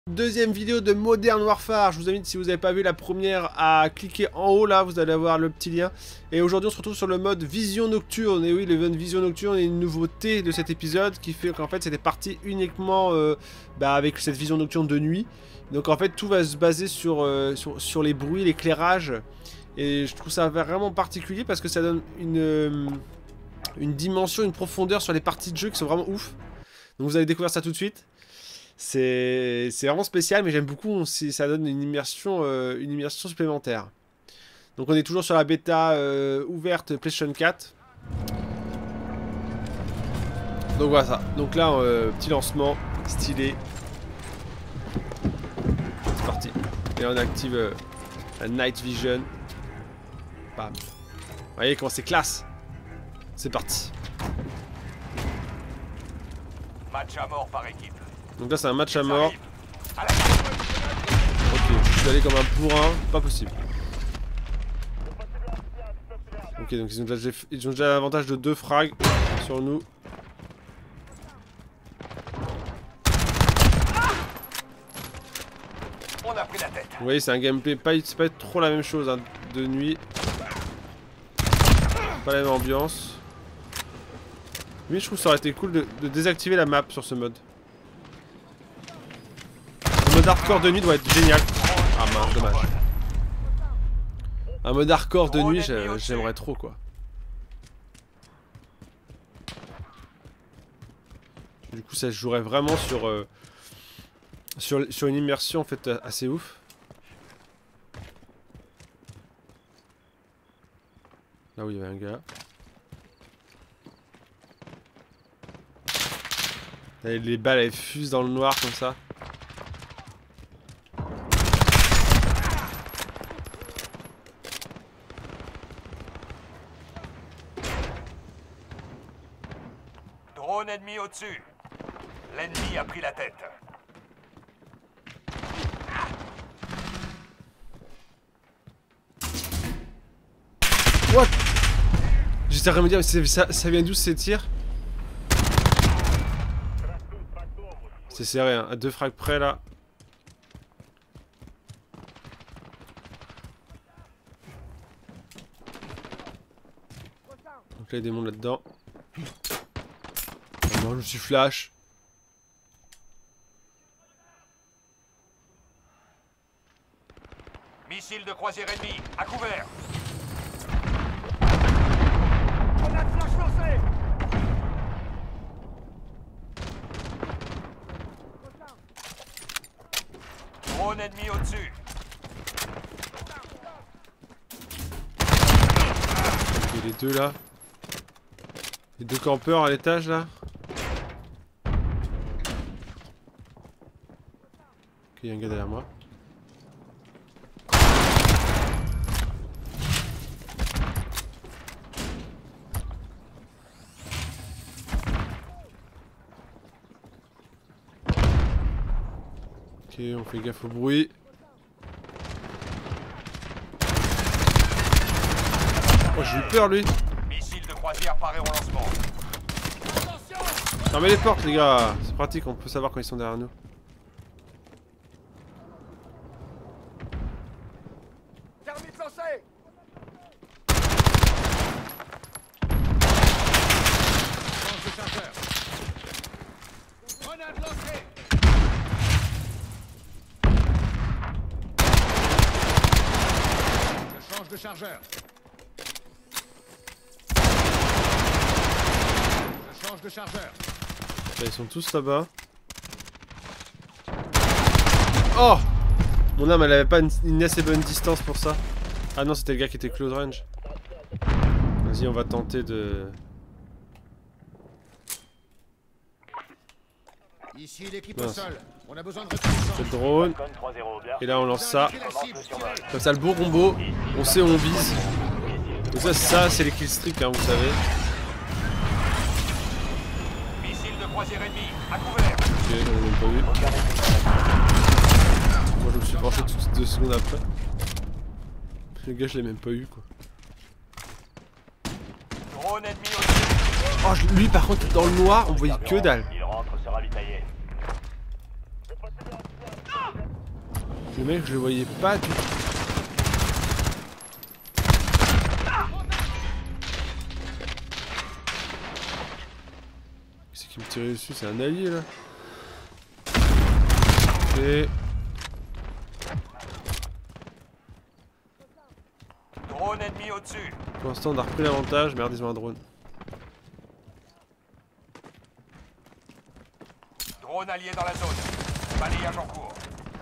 Deuxième vidéo de Modern Warfare. Je vous invite, si vous n'avez pas vu la première, à cliquer en haut là, vous allez avoir le petit lien. Et aujourd'hui on se retrouve sur le mode Vision Nocturne. Et oui, le mode Vision Nocturne est une nouveauté de cet épisode qui fait qu'en fait c'était parti uniquement avec cette Vision Nocturne de nuit. Donc en fait tout va se baser sur les bruits, l'éclairage. Et je trouve ça vraiment particulier parce que ça donne une dimension, une profondeur sur les parties de jeu qui sont vraiment ouf. Donc vous allez découvrir ça tout de suite. C'est vraiment spécial, mais j'aime beaucoup, ça donne une immersion supplémentaire. Donc on est toujours sur la bêta ouverte PlayStation 4. Donc voilà ça. Donc là, petit lancement, stylé. C'est parti. Et on active la Night Vision. Bam. Vous voyez comment c'est classe. C'est parti. Match à mort par équipe. Donc là c'est un match à mort. Ok, je suis allé comme un bourrin, pas possible. Ok, donc ils ont déjà l'avantage de 2 frags sur nous. On a pris la tête. Vous voyez, c'est un gameplay, c'est pas trop la même chose hein, de nuit. Pas la même ambiance. Mais je trouve que ça aurait été cool de désactiver la map sur ce mode. Le mode hardcore de nuit doit être génial. Ah mince, dommage. Un mode hardcore de nuit, j'aimerais trop quoi. Du coup, ça se jouerait vraiment sur une immersion en fait assez ouf. Là où il y avait un gars. Là, les balles elles fusent dans le noir comme ça. Drone ennemi au-dessus. L'ennemi a pris la tête. What? J'étais en train de me dire, ça vient d'où ces tirs? C'est serré, hein. À 2 frags près là. Donc là il y a des mondes là-dedans. Oh non, je suis flash. Missile de croisière ennemi, à couvert. Drone ennemi au-dessus. Ok, les deux là. Les 2 campeurs à l'étage là. Ok, il y a un gars derrière moi. Ok, on fait gaffe au bruit. Oh, j'ai eu peur lui. Missile de croisière paré au lancement. Fermez les portes les gars, c'est pratique, on peut savoir quand ils sont derrière nous. Termine de lancer. Change de chargeur. Grenade lancée. Je change de chargeur. Je change de chargeur. Là, ils sont tous là-bas. Oh! Mon arme elle avait pas une assez bonne distance pour ça. Ah non, c'était le gars qui était close range. Vas-y, on va tenter de... Ici l'équipe au Mince. sol. On a besoin de C'est le drone. Et là on lance ça. Comme ça le beau combo. On sait où on vise. Donc ça c'est les killstreaks hein, vous savez. Missile de croisière ennemi, à couvert. Ok, j'en ai même pas vu. Moi je me suis branché tout de suite 2 secondes après. Le gars je l'ai même pas eu quoi. Drone ennemi au-dessus. Oh lui par contre dans le noir on voyait que dalle. Il rentre se ravitailler. Le mec, je le voyais pas du tout. C'est qui me tirait dessus? C'est un allié là. Et... Drone ennemi au-dessus. pour l'instant, on a repris l'avantage. Merde, ils ont un drone. Drone allié dans la zone. Balayage en cours.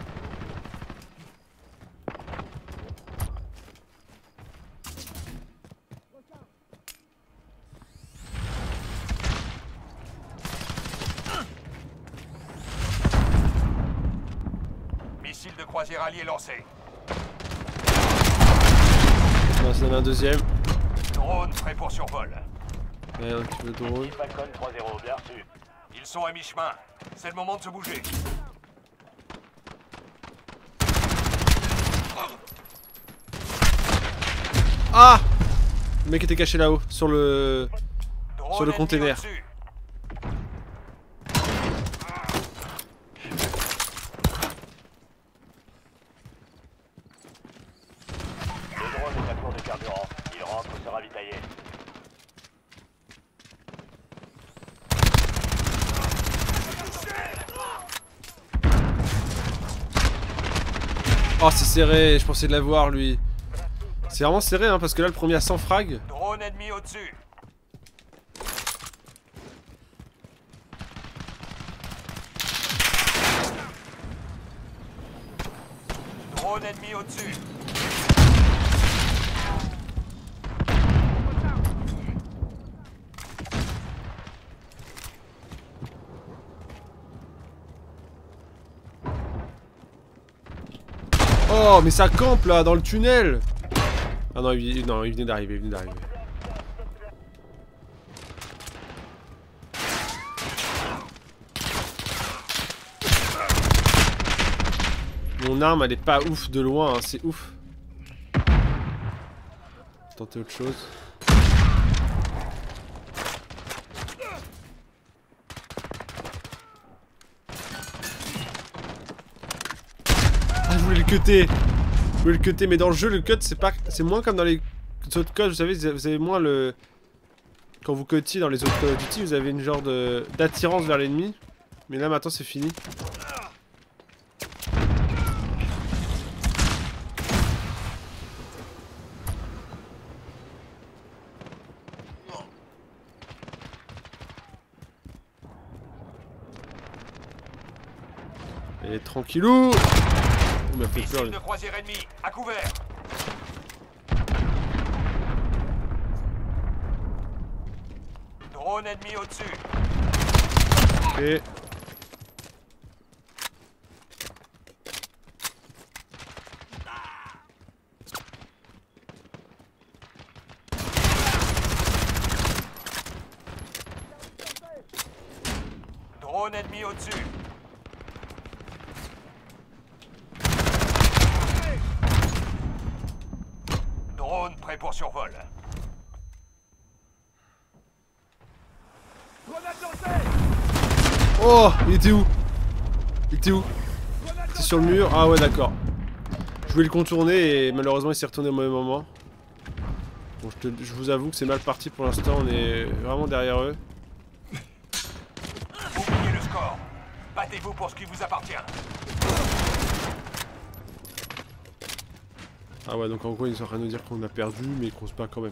Missile de croisière allié lancé. On va s'en donner un deuxième. Drone prêt pour survol. Ouais, un petit peu de drone. Falcon 3-0, bien reçu. Ils sont à mi-chemin. C'est le moment de se bouger. Ah! Le mec était caché là-haut, sur le Drone container. au-dessus. Le drone est à court de carburant. Il rentre se ravitailler. Oh, c'est serré, je pensais de l'avoir lui. C'est vraiment serré, hein, parce que là, le premier a 100 frags. Drone ennemi au-dessus. Drone ennemi au-dessus. Oh, mais ça campe là, dans le tunnel. Ah non, il venait d'arriver, Mon arme, elle est pas ouf de loin, hein, c'est ouf. Tenter autre chose. Ah, je voulais le cutter. Je voulais le cutter, mais dans le jeu, le cut, c'est moins comme dans les autres cuts. Vous savez, vous avez moins le... Quand vous cutiez dans les autres Call of Duty, vous avez une genre d'attirance vers l'ennemi. Mais là, maintenant, c'est fini. Et tranquillou. Il m'a fait peur, Missile lui. de croisière ennemi, à couvert. Drone ennemi au-dessus. Et... Drone ennemi au-dessus. Drone prêt pour survol. Oh, il était où? Il était où? C'est sur le mur? Ah ouais, d'accord. Je voulais le contourner et malheureusement il s'est retourné au mauvais moment. Bon, je vous avoue que c'est mal parti pour l'instant, on est vraiment derrière eux. Oubliez le score. Battez-vous pour ce qui vous appartient. Ah ouais, donc en gros ils sont en train de nous dire qu'on a perdu mais qu'on se bat quand même.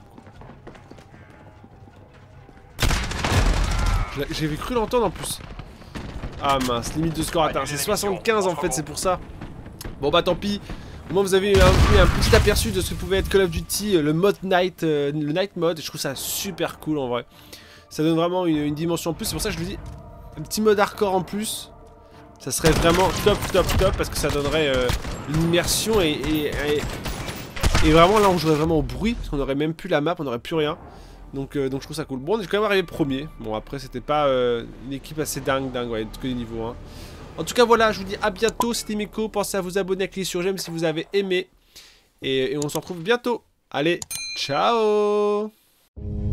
J'avais cru l'entendre en plus. Ah mince, limite de score atteint. C'est 75 en fait, c'est pour ça. Bon bah tant pis. Au moins vous avez eu un petit aperçu de ce que pouvait être Call of Duty, le mode night, le night mode. Je trouve ça super cool en vrai. Ça donne vraiment une dimension en plus. C'est pour ça que je vous dis, un petit mode hardcore en plus. Ça serait vraiment top parce que ça donnerait une immersion et vraiment là on jouerait vraiment au bruit. Parce qu'on aurait même plus la map, on n'aurait plus rien. Donc je trouve ça cool. Bon, on est quand même arrivé premier. Bon, après, c'était pas une équipe assez dingue, ouais, que des niveaux 1. En tout cas, voilà, je vous dis à bientôt. C'était Miko. Pensez à vous abonner, à cliquer sur j'aime si vous avez aimé. Et on se retrouve bientôt. Allez, ciao!